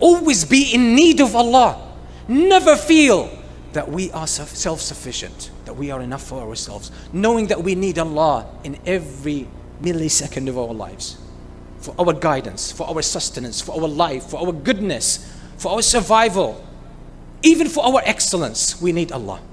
always be in need of Allah. Never feel that we are self-sufficient, that we are enough for ourselves, knowing that we need Allah in every millisecond of our lives, for our guidance, for our sustenance, for our life, for our goodness, for our survival, even for our excellence. We need Allah.